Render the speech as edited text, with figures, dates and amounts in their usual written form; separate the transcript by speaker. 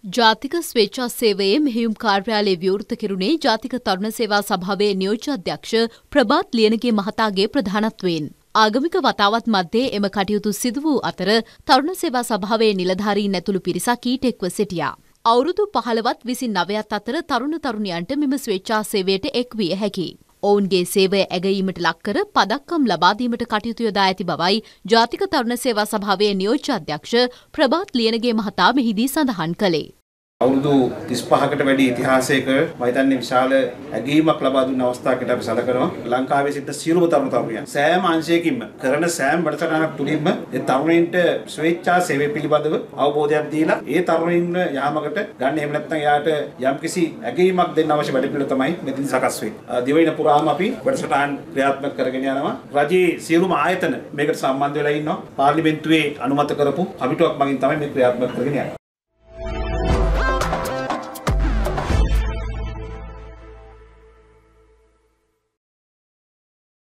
Speaker 1: ජාතික ස්වේච්ඡා සේවයේ මෙහෙයුම් කාර්යාලයේ විවෘත කෙරුණේ ජාතික තරුණ සේවා සභාවේ නියෝජ්‍ය අධ්‍යක්ෂ ප්‍රභාත් ලියනගේ මහතාගේ ප්‍රධානත්වයෙන්. ආගමික වතාවත් මැද්දේ එම කටයුතු සිදු වූ අතර තරුණ සේවා සභාවේ නිලධාරීන් ඇතුළු පිරිසක් ඊටෙක්ව සිටියා. අවුරුදු 15ත් 29ත් අතර තරුණ තරුණියන්ට මෙම ස්වේච්ඡා සේවයට එක් විය හැකියි. ඔවුන්ගේ සේවය ඇගයීමට ලක්කර පදක්කම් ලබා දීමට කටයුතු යොදා ඇති බවයි ජාතික තරුණ සේවා සභාවේ නියෝජ්‍ය අධ්‍යක්ෂ ප්‍රභාත් ලියනගේ මහතා මෙහිදී සඳහන් කළේ.
Speaker 2: අවුරුදු 35කට වැඩි ඉතිහාසයක මම හිතන්නේ විශාල ඇගීමක් ලබා දුන්න අවස්ථාවකට අපි සැලකනවා. ලංකාවේ සිට සියලුම තරුණ තරුණියන් සෑම අංශයකින්ම කරන සෑම වැඩසටහනක් තුළින්ම ඒ තරුණයින්ට ස්වේච්ඡා සේවය පිළිබඳව අවබෝධයක් දීලා ඒ තරුණයින් යාමකට ගන්න එහෙම නැත්නම් යාට යම්කිසි ඇගීමක් දෙන්න අවශ්‍ය වැඩ පිළිවෙල තමයි මෙතන සකස් වෙන්නේ. දිවයින පුරාම අපි වැඩසටහන් ක්‍රියාත්මක කරගෙන යනවා. රජයේ සියලුම ආයතන මේකට සම්බන්ධ වෙලා ඉන්නවා. පාර්ලිමේන්තුවේ අනුමත කරපු කමිටුවක් මගින් තමයි මේ ක්‍රියාත්මක කරගෙන යන්නේ.